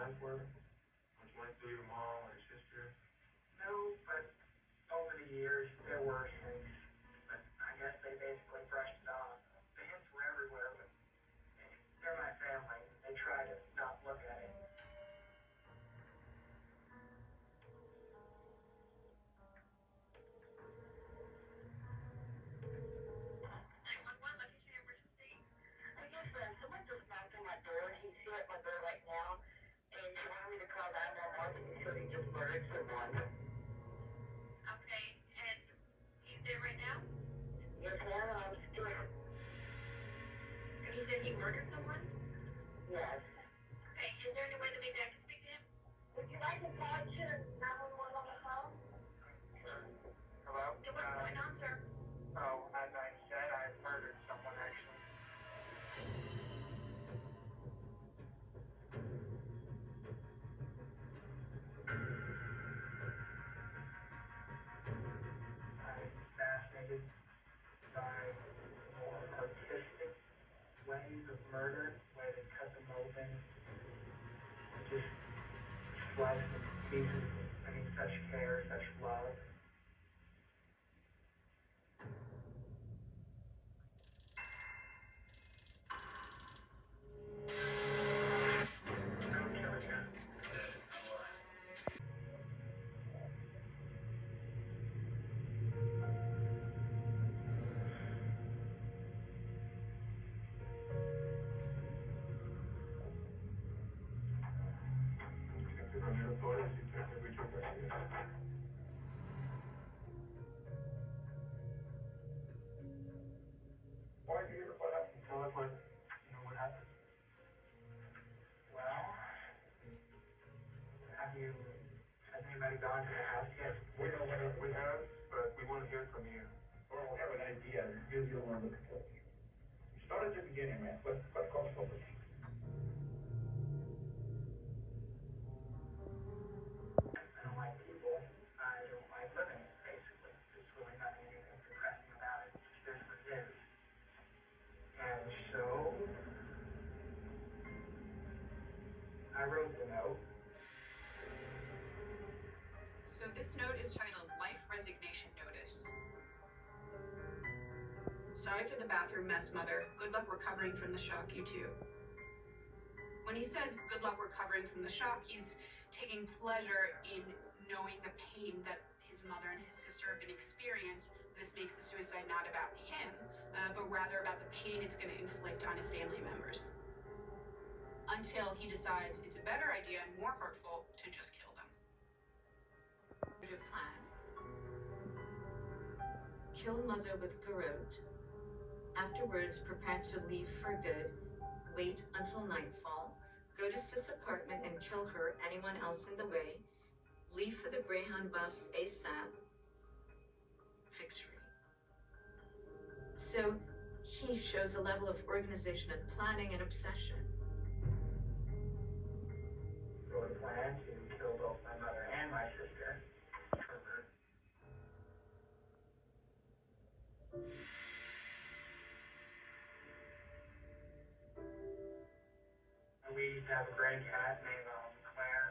life were? Was went through your mom or your sister? No, but over the years, there were things. But I guess they basically brushed it off. The hints were everywhere, but they're my family. They try to not look at it. Someone just knocked on my door. He's here at my door right now, and he wanted me to call 911 because he said he just murdered someone. Okay, and he's there right now? Yes, ma'am, I'm scared. He said he murdered someone? Yes. Okay, is there any way that maybe I can speak to him? Would you like to talk to 911 on the phone? Sure. Hello? Yeah, what's going on, sir? Oh, as I said, I murdered someone, actually. I'm fascinated by more artistic ways of murder, where they cut them open, just slice them to pieces. I mean, such care, such love. I'm killing you. Detective Russia Authorities, Detective Richard Garcia. Why are you here? What happened? Tell us what happened. Well, has anybody gone to the house yet? We know what we have, but we want to hear from you. Well, we have an idea. You don't want to look at it. Start at the beginning, man. What comes from it? I don't like people. I don't like living, basically. There's really nothing anything depressing about it. It just is what it is. And so, I wrote the note. So this note is titled Life Resignation Notice. Sorry for the bathroom mess, Mother. Good luck recovering from the shock, you too. When he says good luck recovering from the shock, he's taking pleasure in knowing the pain that his mother and his sister have been experiencing. This makes the suicide not about him, but rather about the pain it's going to inflict on his family members. Until he decides it's a better idea and more hurtful to just kill them. Plan. Kill mother with garrote. Afterwards, prepare to leave for good. Wait until nightfall. Go to sis' apartment and kill her, anyone else in the way. Leave for the Greyhound bus ASAP. Victory. So he shows a level of organization and planning and obsession. So I plan to kill both my mother and my sister. We used to have a gray cat named Claire.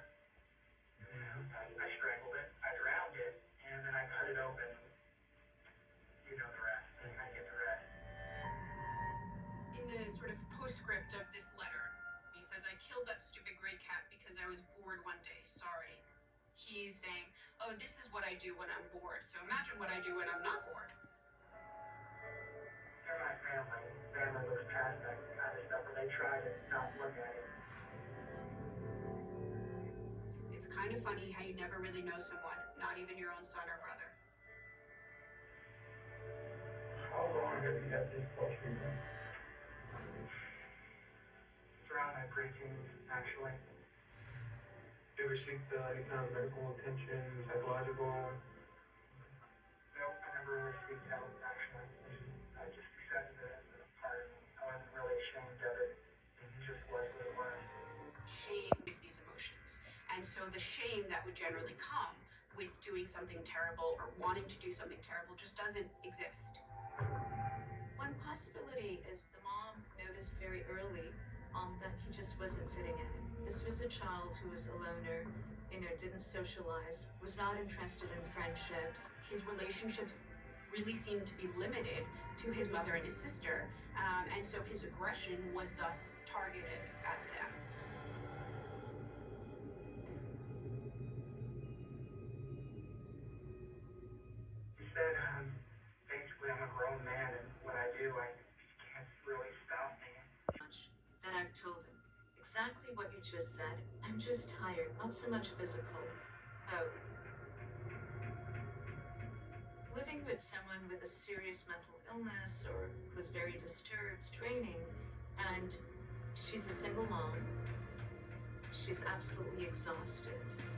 I strangled it, I drowned it, and then I cut it open. You know the rest. I get the rest. In the sort of postscript of this letter, he says, I killed that stupid gray cat because I was bored one day. Sorry. He's saying, oh, this is what I do when I'm bored. So imagine what I do when I'm not bored. They're my family. Family looks past that kind of stuff, but they try to not look at it. It's kind of funny how you never really know someone, not even your own son or brother. How long have you had this poetry? It's around my preteens, actually. Do you ever seek any kind of medical attention, psychological? Nope, I never really seeked help, actually. I just accepted it as a part of me. I wasn't really ashamed of it. It just was what it was. Shame is these emotions. And so the shame that would generally come with doing something terrible or wanting to do something terrible just doesn't exist. One possibility is the mom noticed very early that he just wasn't fitting in. This was a child who was a loner, didn't socialize, was not interested in friendships. His relationships really seemed to be limited to his mother and his sister, and so his aggression was thus targeted at them. He said, basically I'm a grown man and what I do, I can't really stop me. Much that I've told him. Exactly what you just said. I'm just tired, not so much physical. Both. Living with someone with a serious mental illness or who's very disturbed is draining, and she's a single mom. She's absolutely exhausted.